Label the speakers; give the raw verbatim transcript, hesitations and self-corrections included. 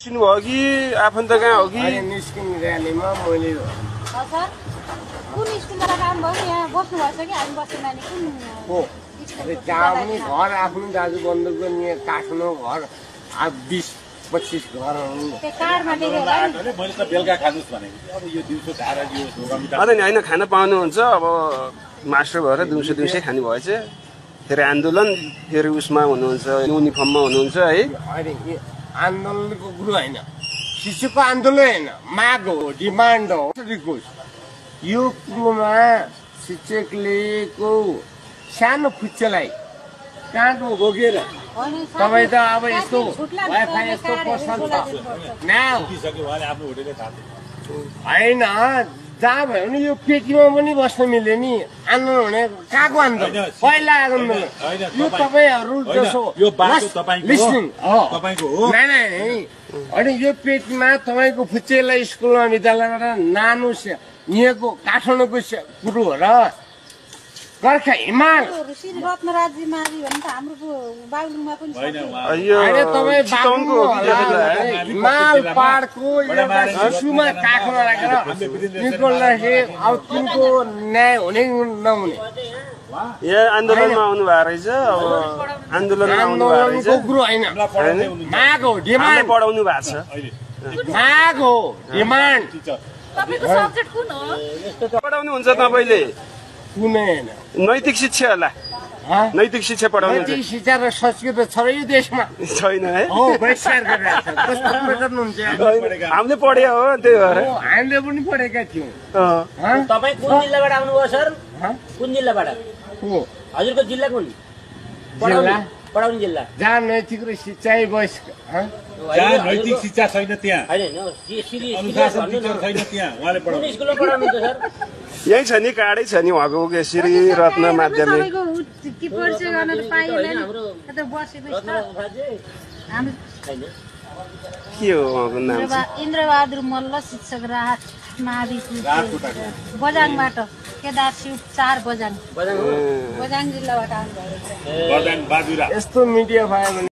Speaker 1: किन भयो कि आफन्त कहाँ हो कि
Speaker 2: निस्किन र्यालीमा मैले
Speaker 3: सर कुन स्कुलमा काम भयो यहाँ बस्नु भएछ कि हामी बस्ने नानी कुन
Speaker 2: हो जाउने घर आफ्नो दाजु बन्धुको नि काठमाडौँ घर बिस पच्चिस घरहरू
Speaker 3: त्यो कार्डमा देख्यो होला नि
Speaker 4: मैले त बेलुका खानुस् भनेको अब यो दिउँसो धारा यो ढोकामिटा
Speaker 1: अनि होइन खाना पाउनुहुन्छ अब मास्टर भएर दिउँसो दिउँसै खानु भएछ फेरि आन्दोलन फेरि उसमा हुनुहुन्छ युनिफर्ममा हुनुहुन्छ है
Speaker 2: अहिले आन्दोलनको कुरो होइन शिशुको आन्दोलन होइन माग हो डिमान्ड हो रिक्वेस्ट यो कुरोमा शिक्षकले को सानो खुच्चेलाई काँडो घोकेर तपाईँ त अब यस्तो वाइफाई यस्तो पसल छ होइन जहाँ भयो भने यो पेटीमा पनि बस्न मिल्यो नि आन्दोलन हुने कहाँको आन्दोलन पहिला आन्दोलन यो तपाईँहरू जसो अनि यो पेटीमा तपाईँको फुच्चेलाई स्कुलमा विद्यालयबाट नानु यहाँको काठमाडौँको कुरो हो र गोर्खा हिमाल हिमाल पाहाडको शिशुमा काखमा राखेर निकोल्दाखेरि अब तिनको न्याय हुने नहुने
Speaker 1: यहाँ आन्दोलनमा आउनु भएको रहेछ अब आन्दोलनमा आउनु भएको रहेछ
Speaker 2: कुरो होइन माग हो डिमान्ड
Speaker 1: पढाउनु भएको छ
Speaker 2: माग हो डिमान्ड
Speaker 1: पढाउनुहुन्छ तपाईँले
Speaker 2: कुनै होइन
Speaker 1: नैतिक शिक्षा होला नैतिक शिक्षा पढाउनु
Speaker 2: नैतिक शिक्षा र संस्कृत छ र यो देशमा
Speaker 1: छैन है
Speaker 2: हो बहिष्कार गरिरहेको छ कस्तो गर्नुहुन्छ
Speaker 1: हामीले पढ्यो हो त्यही भएर
Speaker 2: हामीले पनि पढेका थियौँ
Speaker 5: तपाईँ कुन जिल्लाबाट आउनुभयो सर कुन जिल्लाबाट
Speaker 2: हो
Speaker 5: हजुरको जिल्ला कुन
Speaker 2: जिल्ला
Speaker 5: पढाउने जिल्ला
Speaker 2: जहाँ नैतिक र शिक्षा बहिष्कार
Speaker 4: जहाँ नैतिक शिक्षा छैन त्यहाँ अनुशासन टिचर छैन त्यहाँ उहाँले
Speaker 5: कुन स्कुलमा पढाउनुहुन्छ सर
Speaker 1: यही छ नि काडै छ नि उहाँको श्री रत्न माध्यमिक के हो उहाँको नाम
Speaker 3: इन्द्रबहादुर मल्ल शिक्षक राहत बजाङबाट केदार शिव चार बजाङ बजाङ जिल्लाबाट आउनुभयो
Speaker 2: यस्तो मिडिया भयो भने